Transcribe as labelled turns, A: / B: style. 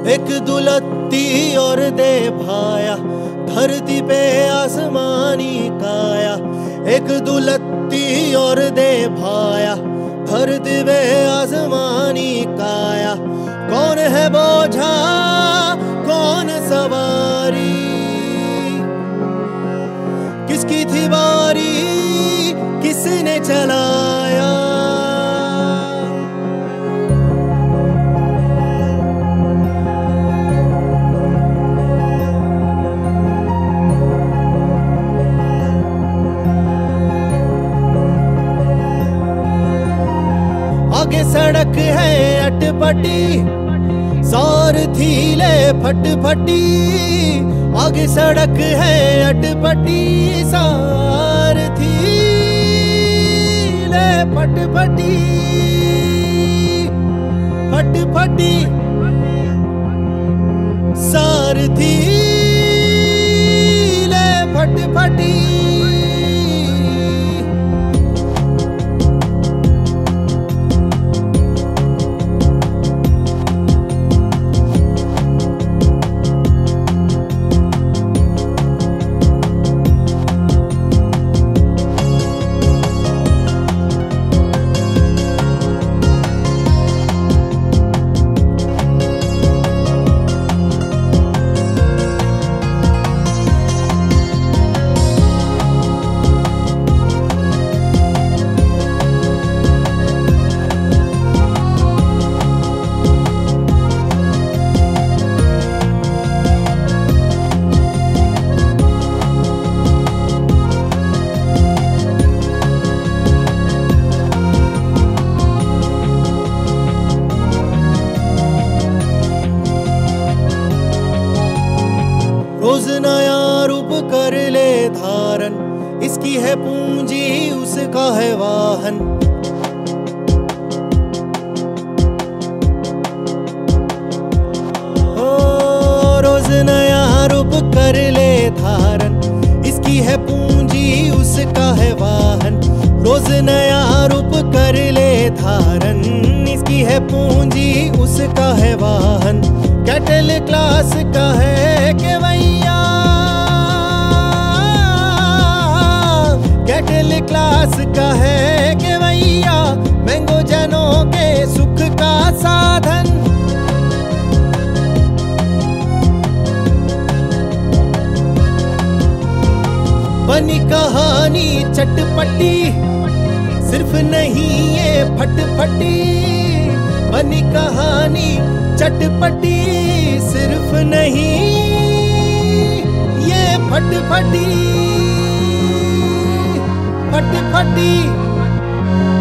A: एक दुलत्ती और दे भाया, धरती पे आसमानी काया। एक दुलत्ती और दे भाया, धरती पे आसमानी काया। कौन है बोझा कौन सवारी, किसकी थी बारी किसने चलाया। आगे सड़क है अटपटी, सारथी ले फटफटी। आगे सड़क है अटपटी, सारथी ले फटफटी। फटफटी सारथी ले फटफटी। रोज नया रूप कर ले धारण, इसकी है पूंजी उसका है वाहन। ओ रोज नया रूप कर ले धारण, इसकी है पूंजी उसका है वाहन। रोज नया रूप कर ले धारण, इसकी है पूंजी उसका है वाहन। कैटल क्लास का है केवैया, कैटल क्लास का है केवैया। मैंगो जनों के सुख का साधन। बनी कहानी चटपटी, सिर्फ नहीं ये फटफटी। बनी कहानी चटपटी, सिर्फ नहीं ये फटफटी। फटफटी